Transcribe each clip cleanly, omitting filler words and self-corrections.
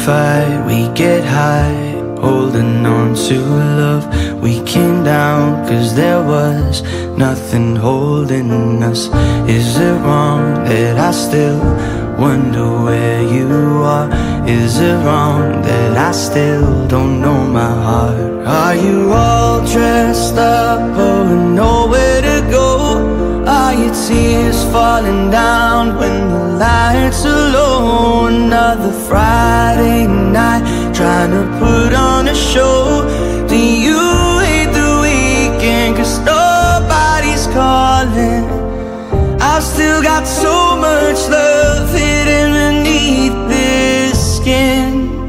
fight, we get high, holding on to love. We came down cause there was nothing holding us. Is it wrong that I still wonder where you are? Is it wrong that I still don't know my heart? Are you all dressed up but with nowhere to go? Are your tears falling down when the lights are low? Another Friday night trying to put on a show. Do you hate the weekend cause nobody's calling? I've still got so much love hidden beneath this skin.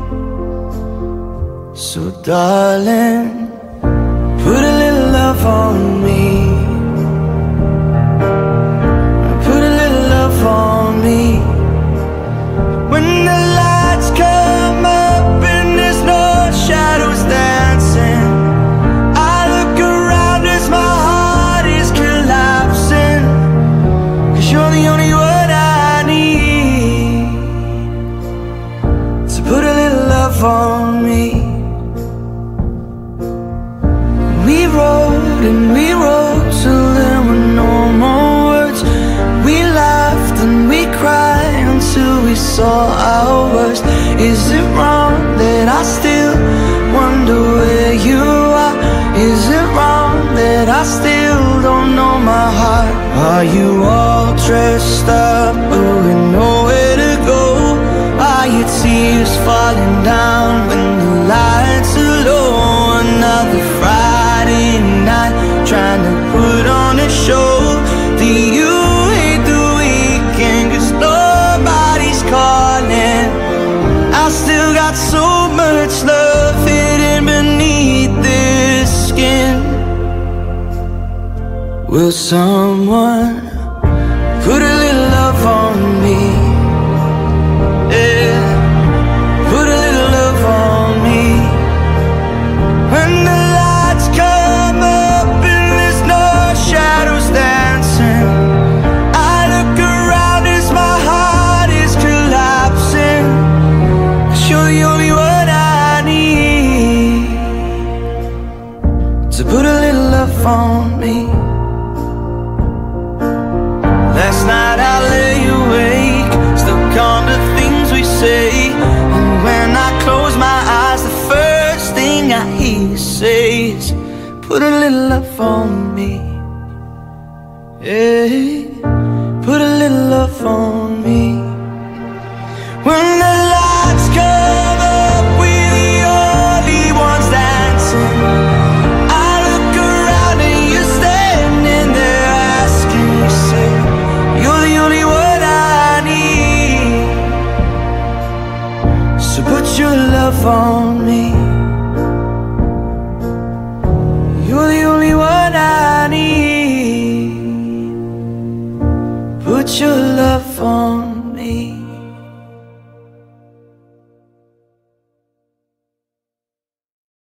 So darling, put a little love on me. Put a little love on me. When the lights come up and there's no shadows dancing, I look around as my heart is collapsing. Cause you're the only one I need. So put a little love on me. We rode and we rode till there were no more words. We laughed and we cried until we saw our worst. Is it wrong that I still wonder where you are? Is it wrong that I still don't know my heart? Are you all dressed up but with nowhere to go? Are your tears falling down when the lights are low? Another Friday night trying to put on a show. Do you hate the weekend cause nobody's calling? I still got so much love hidden beneath this skin. Will someone put a little love on me? Yeah, put a little love on me. When the lights come up and there's no shadows dancing, I look around as my heart is collapsing. Cause you're the only one I need. So put a little love on me. Last night I lay awake, stuck on the things we say. And when I close my eyes, the first thing I hear you say is, put a little love on me. Yeah, put a little love on me. When the lights come up, we're the only ones dancing. I look around and you're standing there asking yourself, you're the only one I need. So put your love on me.